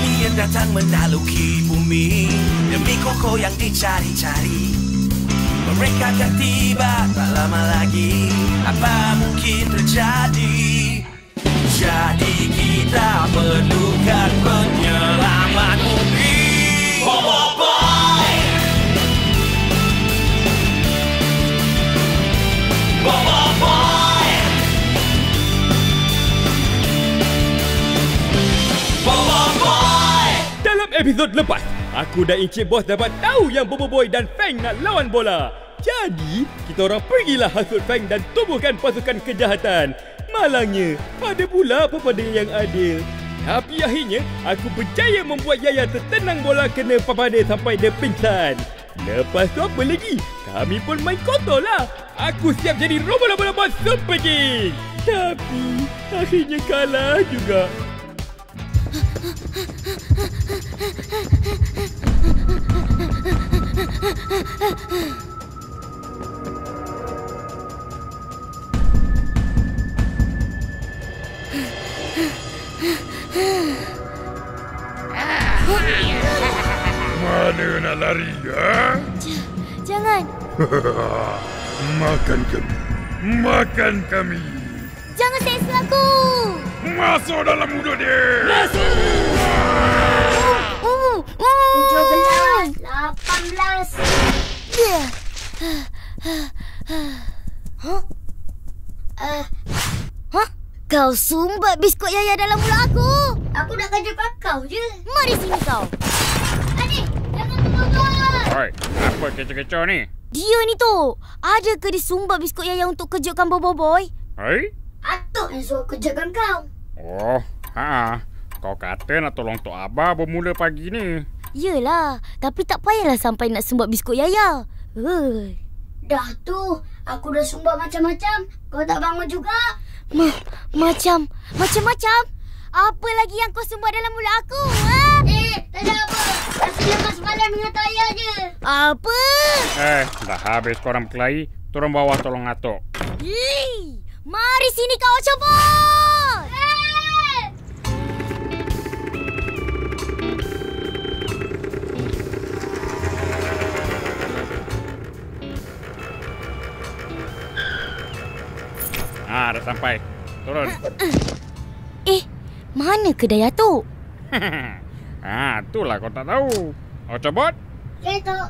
Angin datang menaluki bumi demi koko yang dicari-cari. Mereka akan tiba tak lama lagi. Apa mungkin terjadi? Jadi kita perlukan penyelamat bumi. Bobo Boy, Bobo Boy, Bobo Boy. Dalam episod lepas, aku dan Encik Bos dapat tahu yang Bobo Boy dan Feng nak lawan bola. Jadi, kita orang pergilah hasut Feng dan tubuhkan pasukan kejahatan. Malangnya, ada pula Papade yang adil. Tapi akhirnya, aku berjaya membuat Yaya tertenang bola kena Papade sampai dia pingsan. Lepas tu apa lagi? Kami pun main kotor lah. Aku siap jadi robot Super King. Tapi, akhirnya kalah juga. Mana nak lari, ha? Jangan. Makan kami. Makan kami. Jangan seksa aku. Masuk dalam mulut dia. 17, 18. Kau sumbat biskut Yaya dalam mulut aku. Aku nak kejutkan kau je. Mari sini kau. Adik, jangan terbakar. Oi, apa kecoh-kecoh ni? Dia ni tu. Ada ke dia sumbat biskut Yaya untuk kejutkan Bobo Boy? Hei? Atuk yang suruh kejutkan kau. Oh, kau kata nak tolong Tok Abah bermula pagi ni. Yelah, tapi tak payahlah sampai nak sumbat biskut Yaya. Dah tu, aku dah sumbat macam-macam. Kau tak bangun juga? Macam-macam? Apa lagi yang kau sumbat dalam mulut aku? Tak ada apa. Aku lepas malam dengan Taya je. Apa? Dah habis korang berkelahi, turun bawah tolong atuk. Mari sini kau Octopus! Dah sampai. Turun. Mana kedai atuk? Itulah kau tak tahu. Octopus? Ya, Tok.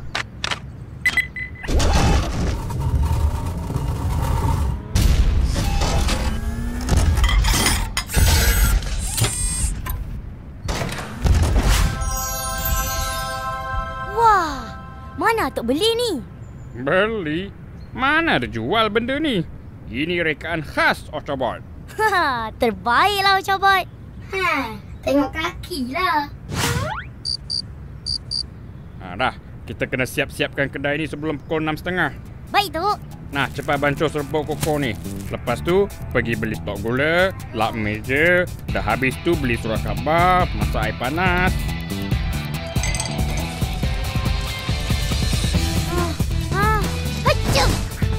Wah, mana atuk beli ni? Beli? Mana ada jual benda ni? Ini rekaan khas Octopus. Terbaiklah Octopus. Tengok kaki lah. Dah, kita kena siap-siapkan kedai ni sebelum pukul 6.30. Baik, Tok. Nah, cepat bancuh serbuk koko ni. Lepas tu, pergi beli stok gula, lap meja. Dah habis tu beli surat khabar, masak air panas. Hacum!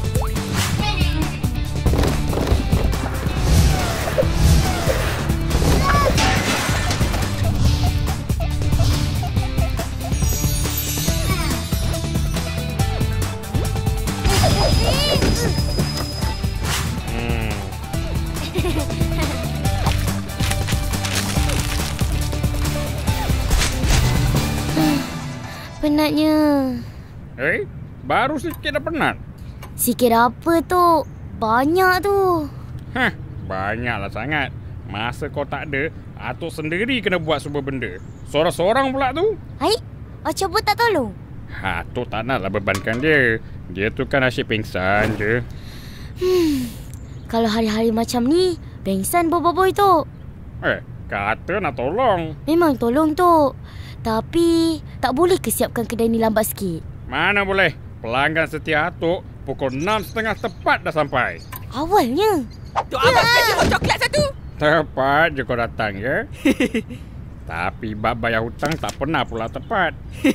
Penatnya. Baru sikit dah penat. Sikit apa tu? Banyak tu. Banyaklah sangat. Masa kau tak ada, atuk sendiri kena buat semua benda. Sorang-sorang pula tu. Octopus tak tolong? Atuk tak naklah bebankan dia. Dia tu kan asyik pingsan je. Kalau hari-hari macam ni, pengsan Bobo Boy tu. Kata nak tolong. Memang tolong tu. Tapi, tak boleh ke siapkan kedai ni lambat sikit? Mana boleh. Pelanggan setia atuk pukul 6.30 tepat dah sampai. Awalnya. Tok Abah kasi buat coklat satu. Tepat je kau datang, ya? Tapi bab bayar hutang tak pernah pula tepat.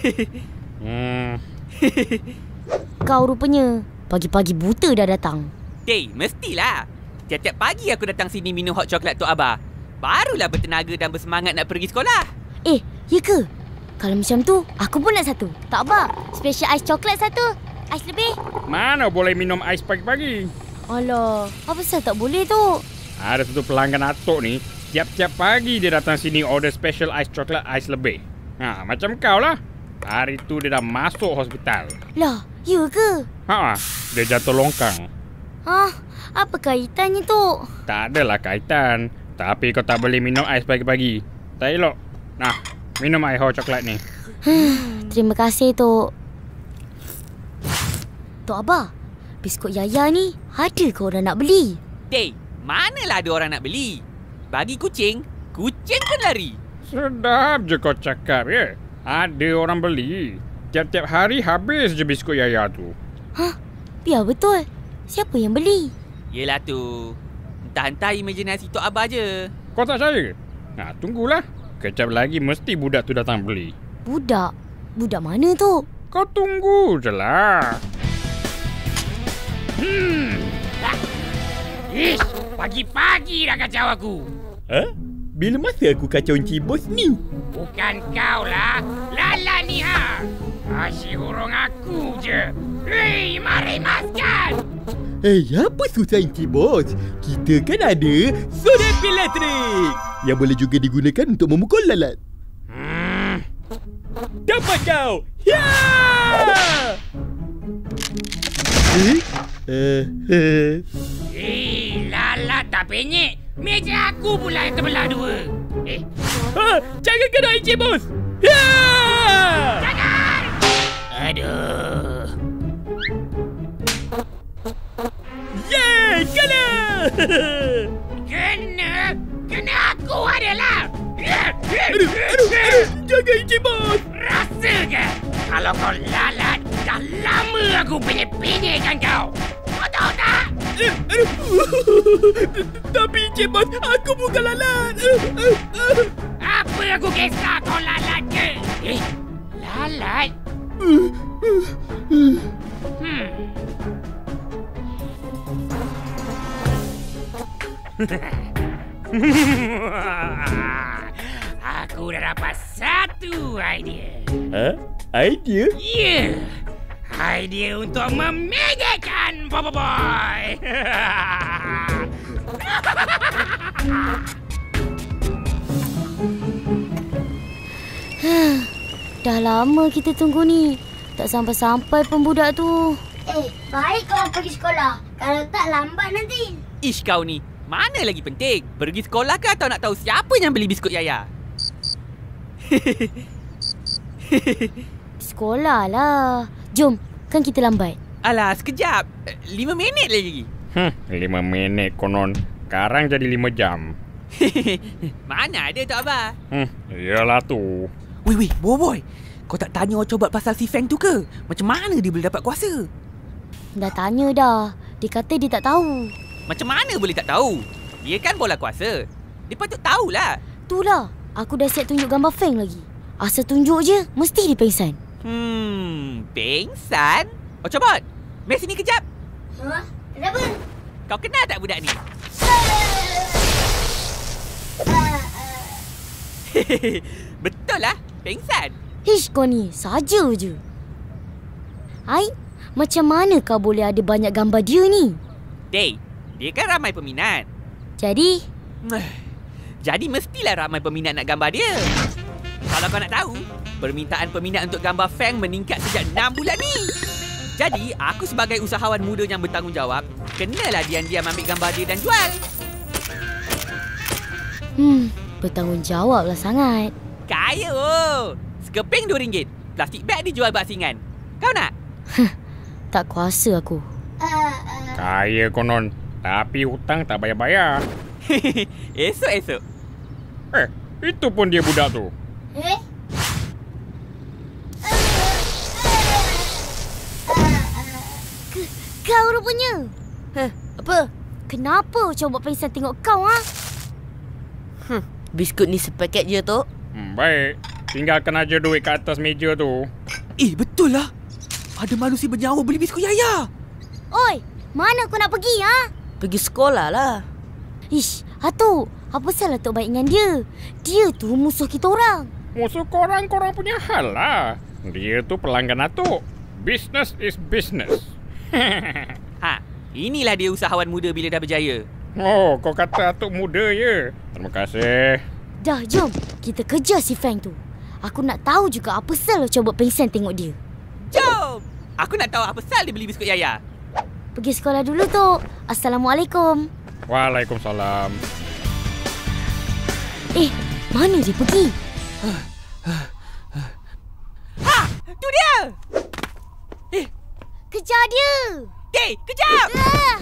Kau rupanya pagi-pagi buta dah datang. Mestilah. Tiap-tiap pagi aku datang sini minum hot coklat Tok Abah. Barulah bertenaga dan bersemangat nak pergi sekolah. Ya ke? Kalau macam tu, aku pun nak satu. Tak apa. Special ais coklat satu. Ais lebih. Mana boleh minum ais pagi-pagi? Alah, apa pasal tak boleh tu? Ada satu pelanggan atuk ni, tiap-tiap pagi dia datang sini order special ais coklat ais lebih. Macam kau lah. Hari tu dia dah masuk hospital. Lah, ya ke? Dia jatuh longkang. Apa kaitannya tu? Tak adalah kaitan. Tapi kau tak boleh minum ais pagi-pagi. Tak elok. Nah, minum air hot coklat ni. Terima kasih, Tok. Tok Abah, biskut Yaya ni ada ke orang nak beli? Day, manalah ada orang nak beli. Bagi kucing, kucing pun lari. Sedap je kau cakap ya. Ada orang beli. Tiap-tiap hari habis je biskut Yaya tu. Biar betul. Siapa yang beli? Yelah tu. Entah-entah imaginasi Tok Abah je. Kau tak percaya? Tunggulah. Kejap lagi mesti budak tu datang beli. Budak? Budak mana tu? Kau tunggu je lah. Pagi-pagi dah kacau aku. Bila masa aku kacau Encik Bos ni? Bukan kau lah. Lala ni asyik hurung aku je. Hei, mari maskan. Apa susah Encik Bos? Kita kan ada surat elektrik yang boleh juga digunakan untuk memukul lalat. Dapat kau! Ya! Lalat tak penyek. Meja aku pula yang terbelah dua. Jangan kena Encik Bos! Ya! Jangan! Aduh. Yeay! Kena! Kena aku adalah. Aduh! Jaga Encik Bos! Rasa ke? Kalau kau lalat, dah lama aku penyek-penyekkan kau. Kau tahu tak? Tapi Encik Bos, aku bukan lalat. Apa aku kisah kau lalat ke? Lalat? Aku dah dapat satu idea. Idea? Ya, idea untuk memegahkan Bobo Boy. Dah lama kita tunggu ni. Tak sampai-sampai pun budak tu. Baik kau pergi sekolah. Kalau tak lambat nanti. Ish kau ni. Mana lagi penting? Pergi sekolah ke atau nak tahu siapa yang beli biskut Yaya? Sekolah lah. Jom, kan kita lambat. Alah, sekejap. 5 minit lagi. 5 minit konon. Sekarang jadi 5 jam. Mana ada Tok Abah? Iyalah tu. Weh, boy. Kau tak tanya Ocobat pasal si Feng tu ke? Macam mana dia boleh dapat kuasa? Dah tanya dah. Dia kata dia tak tahu. Macam mana boleh tak tahu? Dia kan bola kuasa. Dia patut tahulah. Itulah. Aku dah siap tunjuk gambar Feng lagi. Asal tunjuk je, mesti dia pengsan. Pengsan? Ocobat, mari sini kejap. Kenapa? Kau kenal tak budak ni? Betul lah, pengsan. Hish kau ni, saja je. Hai, macam mana kau boleh ada banyak gambar dia ni? Day, dia kan ramai peminat. Jadi mestilah ramai peminat nak gambar dia. Kalau kau nak tahu, permintaan peminat untuk gambar Feng meningkat sejak 6 bulan ni. Jadi, aku sebagai usahawan muda yang bertanggungjawab, kenalah diam-diam ambil gambar dia dan jual. Bertanggungjawablah sangat. Kaya oh. Sekeping RM2. Plastik beg dijual basingan. Kau nak? Tak kuasa aku. Kaya konon. Tapi hutang tak bayar-bayar. Esok-esok. Itu pun dia budak tu. Kau rupanya. Apa? Kenapa coba pengsan tengok kau Biskut ni sepaket je tu. Baik. Tinggalkan aja duit kat atas meja tu. Betul lah. Ada manusia bernyawa beli biskut Yaya. Oi, mana kau nak pergi Pergi sekolah lah. Ish, Hatu, apa salah Tok baik dengan dia? Dia tu musuh kita orang. Musuh korang punya hal lah. Dia tu pelanggan Atuk. Business is business. Ha, inilah dia usahawan muda bila dah berjaya. Oh, kau kata Atuk muda je. Terima kasih. Dah, jom. Kita kejar si Feng tu. Aku nak tahu juga apa sal lo cuba pengsan tengok dia. Jom! Aku nak tahu apa sal dia beli biskut Yaya. Pergi sekolah dulu, Tok. Assalamualaikum. Waalaikumsalam. Mana dia pergi? Ha! Tu dia! Kejar dia! Hey, kejap! Ah!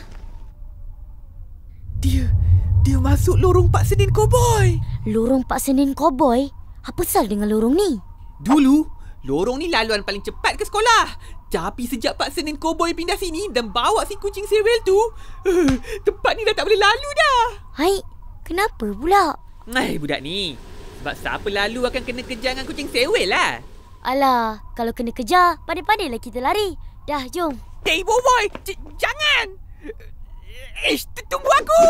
Dia masuk lorong Pak Senin Koboi. Lorong Pak Senin Koboi? Apa sal dengan lorong ni? Dulu, lorong ni laluan paling cepat ke sekolah. Tapi sejak Pak Senin Koboi pindah sini dan bawa si kucing sewel tu, tempat ni dah tak boleh lalu dah. Hai, kenapa pula? Budak ni. Sebab siapa lalu akan kena kejar dengan kucing sewel lah. Alah, kalau kena kejar, pandai-pandailah kita lari. Dah, jom. Hey, boy, jangan! Tunggu aku!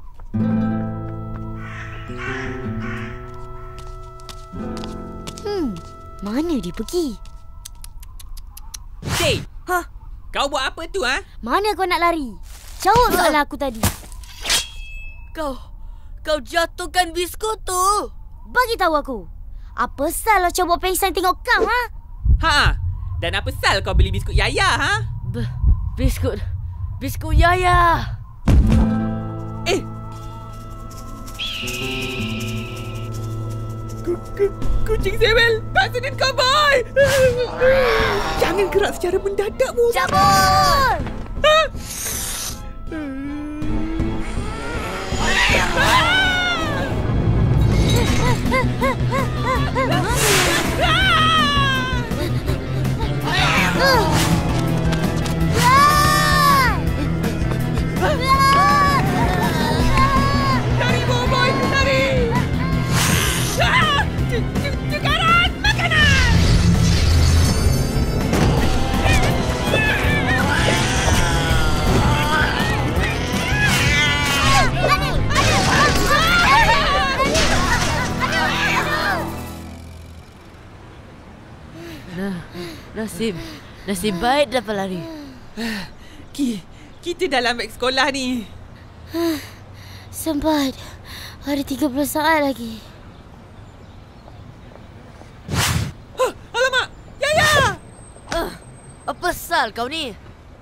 Mana dia pergi? Hey, kau buat apa tu, ha? Mana kau nak lari? Jawab soalan aku tadi. Kau jatuhkan biskut tu. Bagi tahu aku. Apa sal lo cuba pengsan tengok kau, ha? Ha, dan apa sal kau beli biskut Yaya, ha? Biskut Yaya. Kucing sewel, Pak Senin Koboi! Jangan gerak secara mendadak, Bu. Cabut! Lari, Boboy, lari! Cegaran, makanan! Nasib baik dapat lari. Kita dalam beg sekolah ni. Sempat. Ada 30 saat lagi. Alamak! Yaya! Apa sal kau ni?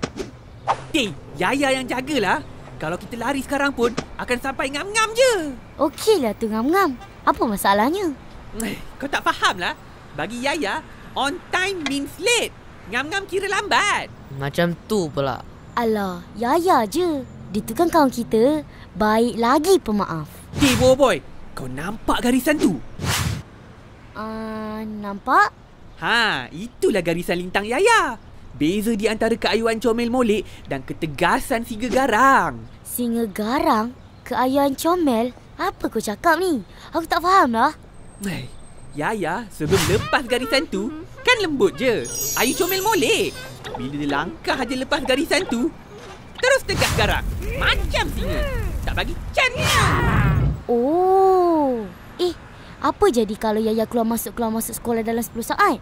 Yaya yang jagalah. Kalau kita lari sekarang pun, akan sampai ngam-ngam je. Okeylah tu ngam-ngam. Apa masalahnya? Kau tak faham lah. Bagi Yaya, on time means late. Ngam-ngam kira lambat. Macam tu pula. Alah, Yaya je. Dia tu kan kawan kita. Baik lagi pemaaf. Boy, kau nampak garisan tu? Nampak? Itulah garisan lintang Yaya. Beza di antara keayuan comel molek dan ketegasan singa garang. Singa garang? Keayuan comel? Apa kau cakap ni? Aku tak faham lah. Yaya sebelum lepas garisan tu kan lembut je. Ayu comel molek. Bila dia langkah aja lepas garisan tu, terus tegas garang. Macam singa. Tak bagi chance. Oh. Apa jadi kalau Yaya keluar masuk sekolah dalam 10 saat?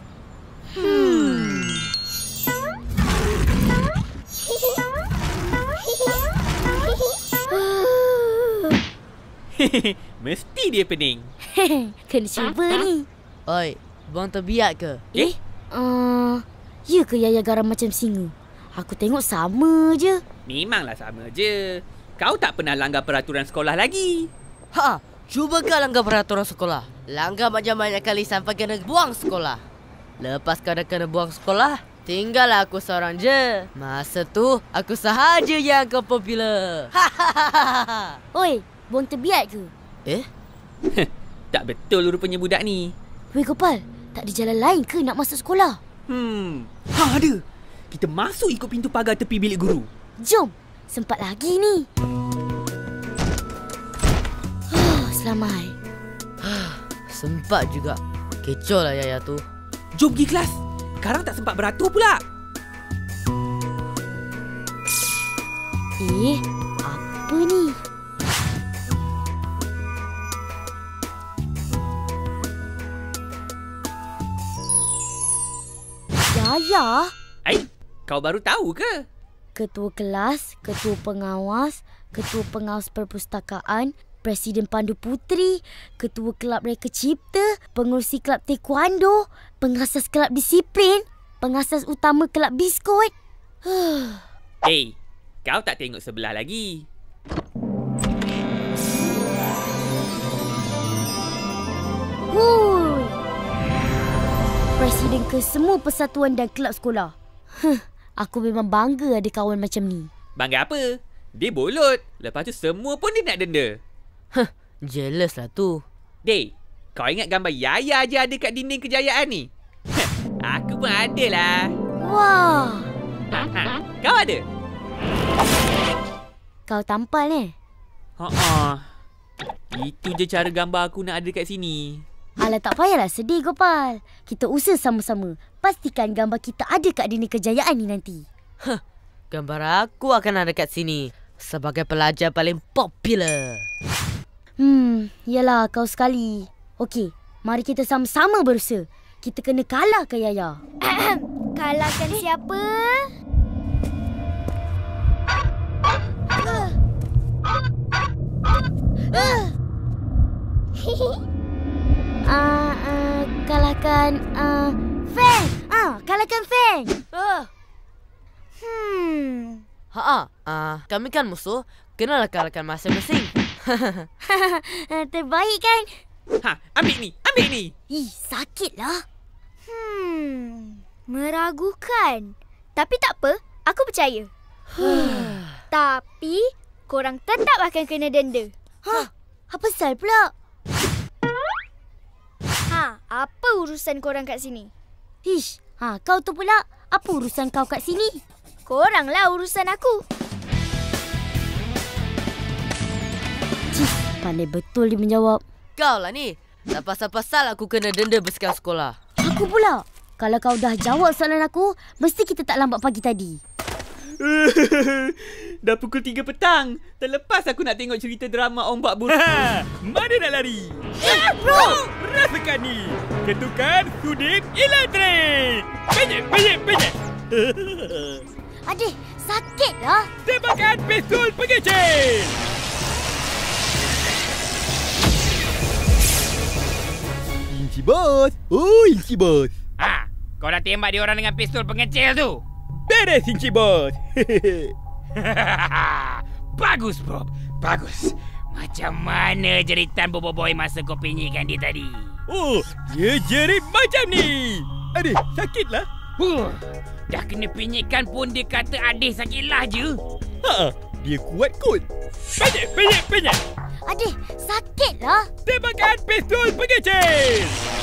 Mesti dia pening. Kena cuba ni. Oi, buang terbiak ke? Ya ke Yaya garam macam singa? Aku tengok sama je. Memanglah sama je. Kau tak pernah langgar peraturan sekolah lagi. Cuba kau langgar peraturan sekolah. Langgar banyak-banyak kali sampai kena buang sekolah. Lepas kau dah kena buang sekolah, tinggallah aku seorang je. Masa tu, aku sahaja yang kau popular. Oi, buang terbiat ke? Tak betul rupanya budak ni. Weh Gopal, tak ada jalan lain ke nak masuk sekolah? Ada. Kita masuk ikut pintu pagar tepi bilik guru. Jom, sempat lagi ni. Selamat. Sempat juga. Kecoh lah Yaya tu. Jom pergi kelas. Sekarang tak sempat beratur pula. Apa ni? Yaya? Kau baru tahu ke? Ketua kelas, ketua pengawas perpustakaan, Presiden Pandu Puteri, ketua kelab reka cipta, pengurusi kelab taekwondo, pengasas kelab disiplin, pengasas utama kelab biskut. Kau tak tengok sebelah lagi. Wuih. Presiden ke semua persatuan dan kelab sekolah. Aku memang bangga ada kawan macam ni. Bangga apa? Dia bolot. Lepas tu semua pun dia nak denda. Jealous lah tu. Dey, kau ingat gambar Yaya je ada kat dinding kejayaan ni? Aku pun ada lah. Wah. Kau ada? Kau tampal Itu je cara gambar aku nak ada kat sini. Alah, tak payahlah sedih, Gopal. Kita usaha sama-sama. Pastikan gambar kita ada kat dinding kejayaan ni nanti. Gambar aku akan ada kat sini sebagai pelajar paling popular. Yalah, kau sekali. Okey, mari kita sama-sama berusaha. Kita kena kalahkan Yaya. Kalahkan siapa? Kalahkan Feng. Kalahkan Feng. Kami kan musuh, kenalah kalahkan masing-masing. Terbaik kan? Ambil ni. Sakitlah. Meragukan. Tapi tak apa, aku percaya. Tapi korang tetap akan kena denda. Apa sal pula? Apa urusan korang kat sini? Kau tu pula. Apa urusan kau kat sini? Koranglah urusan aku. Pandai betul dia menjawab. Kau lah ni. Tak pasal-pasal aku kena denda bersekala sekolah. Aku pula. Kalau kau dah jawab soalan aku, mesti kita tak lambat pagi tadi. Dah pukul 3 petang. Terlepas aku nak tengok cerita drama Ombak Buruk. Mana nak lari? Bro! Rasakan ni. Ketukan sudip elektrik. Penyek. Adik, sakitlah. Tembakan pistol pengecil. Inci bos. Inci bos. Kau dah tembak dia orang dengan pistol pengecil tu? Beres, Inci bos. Bagus, Bob. Bagus. Macam mana jeritan Bobo Boy masa kau penyekkan dia tadi? Dia jerit macam ni. Adik, sakitlah. Dah kena penyekkan pun dia kata adik sakitlah je. Dia kuat kot. Penyek. Adik, sakitlah. Tembakan pistol pengecil.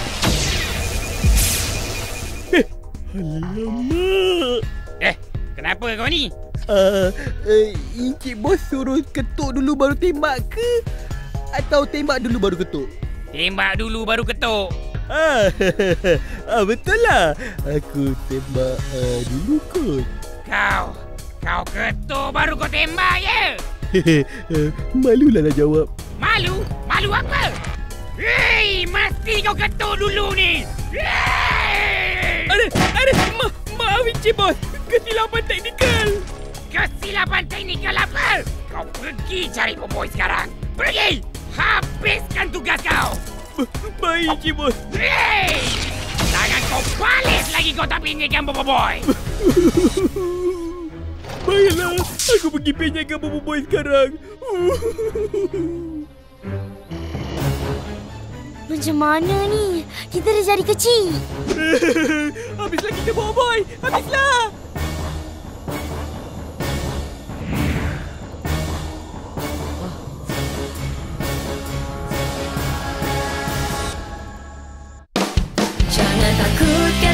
Alamak. Kenapa kau ni? Encik bos suruh ketuk dulu baru tembak ke? Atau tembak dulu baru ketuk? Tembak dulu baru ketuk. Betul lah. Aku tembak dulu kot. Kau ketuk baru kau tembak je? Malulah nak jawab. Malu? Malu apa? Mesti kau ketuk dulu ni. Maaf Encik bos. Kesilapan teknikal. Kesilapan teknikal apa? Kau pergi cari Boboiboy sekarang. Pergi! Habiskan tugas kau. Baik Encik bos. Jangan kau balik lagi kau tak penyekkan Boboiboy. Baiklah, aku pergi penyekkan Boboiboy sekarang. Macam mana ni? Kita dah jadi kecil. Habislah kita Boboiboy. Habislah. Jangan takut